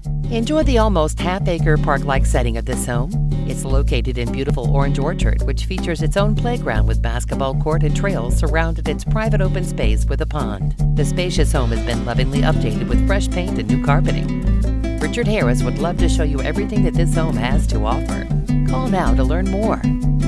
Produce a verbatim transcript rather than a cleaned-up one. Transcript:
Enjoy the almost half-acre park-like setting of this home. It's located in beautiful Orange Orchard, which features its own playground with basketball court and trails surrounded its private open space with a pond. The spacious home has been lovingly updated with fresh paint and new carpeting. Richard Harris would love to show you everything that this home has to offer. Call now to learn more.